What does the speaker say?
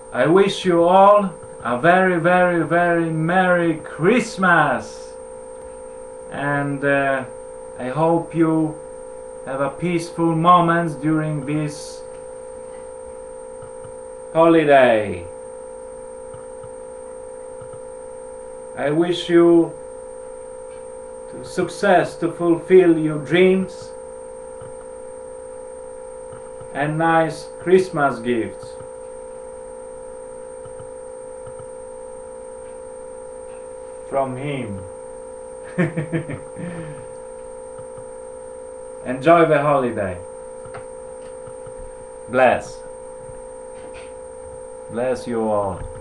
I wish you all a very, very, very Merry Christmas, and I hope you have a peaceful moments during this holiday. I wish you success to fulfill your dreams and nice Christmas gifts. From him. Enjoy the holiday. Bless you all.